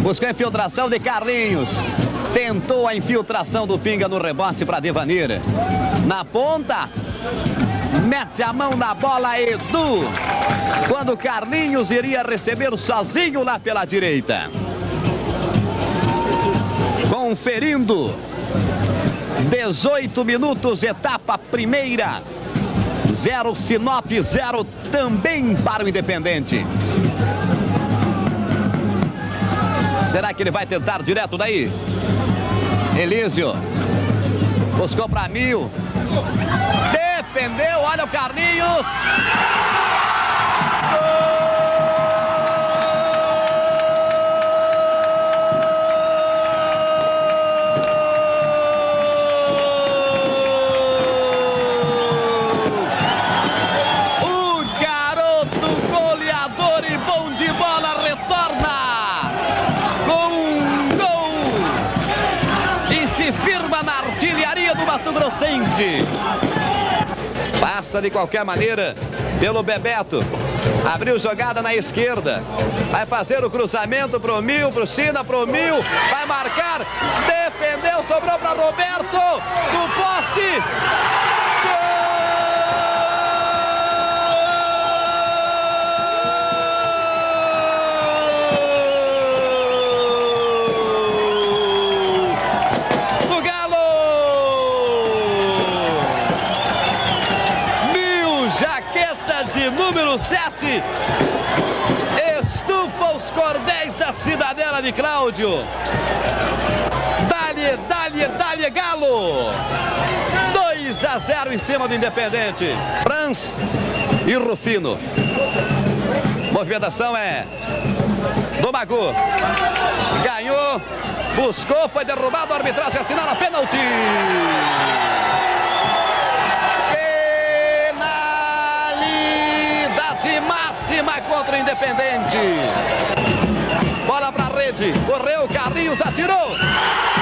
Buscou a infiltração de Carlinhos. Tentou a infiltração do Pinga no rebote para Devanir. Na ponta, mete a mão na bola Edu. Quando Carlinhos iria receber sozinho lá pela direita. Conferindo. 18 minutos, etapa primeira. 0 Sinop, 0 também para o Independente. Será que ele vai tentar direto daí? Elísio. Buscou para Mil. Defendeu, olha o Carlinhos. Grossense. Passa de qualquer maneira pelo Bebeto. Abriu jogada na esquerda. Vai fazer o cruzamento pro Mil, pro Sina, pro Mil. Vai marcar. Defendeu, sobrou para Roberto. No poste. De número 7, estufa os cordéis da Cidadela de Cláudio. Dá-lhe, dá-lhe, dá-lhe Galo. 2-0 em cima do Independente. Franz e Rufino. Movimentação é do Magu. Ganhou, buscou, foi derrubado, a arbitragem assinaram a pênalti. Máxima contra o Independente. Bola para a rede. Correu, Carlinhos atirou.